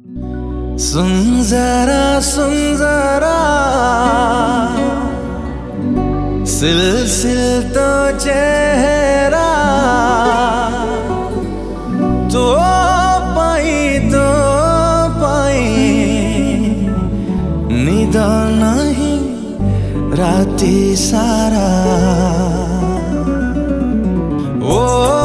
सुन जरा सिलसिल तो चेहरा तो पाई नींद नहीं राती सारा ओ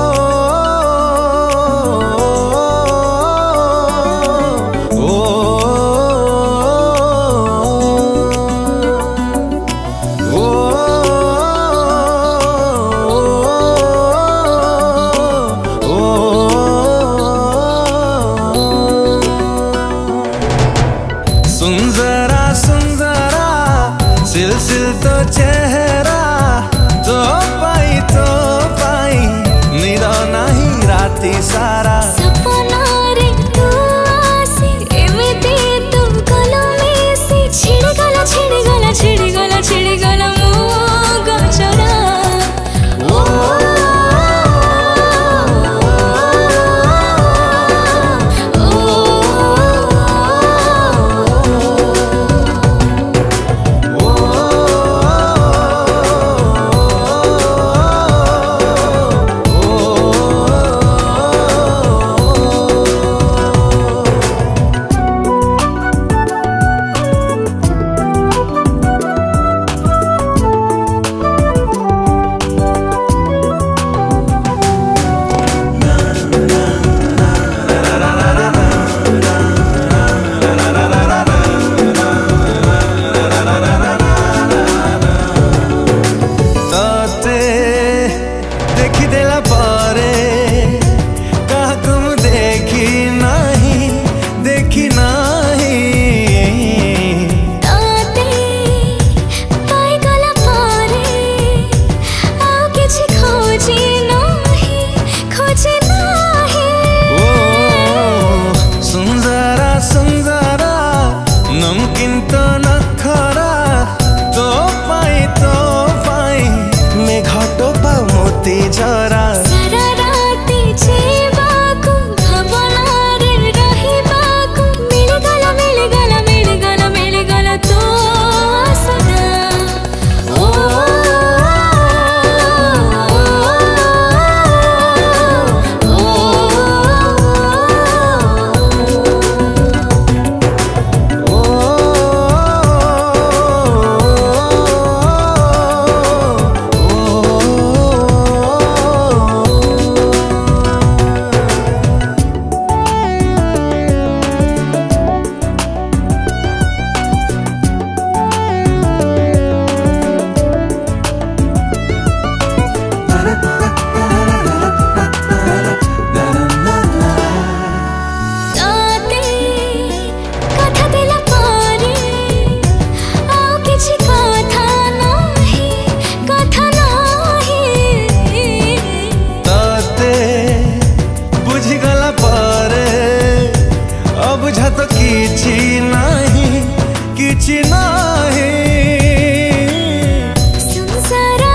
सुन जरा सिलसिल तो चेहरा तो पाई नींद नहीं राती सारा सपना रे तू आसी एमिति तू गलो मिसी छिड़गला मो गजरा देखिदेला पारे काकू देखी नाही ताते पाई गला पारे आउ किछि खोजी नाही ओ सुन जरा नमकीन तो नखरा तो पाई में घाटो पा मोती जरा सारा राती जेबाकू भावना रे रहिबाकू मिलगला तो सदा ओ बुझा तो किछि नाही सुन जरा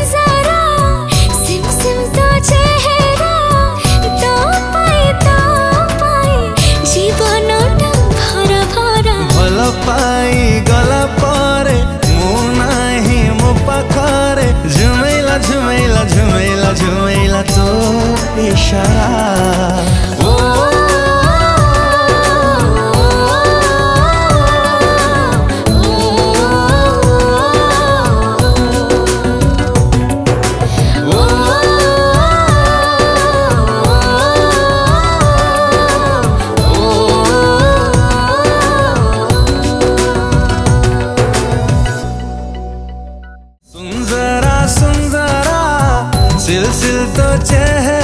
सिम तो चेहरा तो पाई जीवनटा भरा भल पाई गला पारे मु नाही मो पाखरे झुमेला तो इशारा सुन जरा सिलसिल तो चेहरा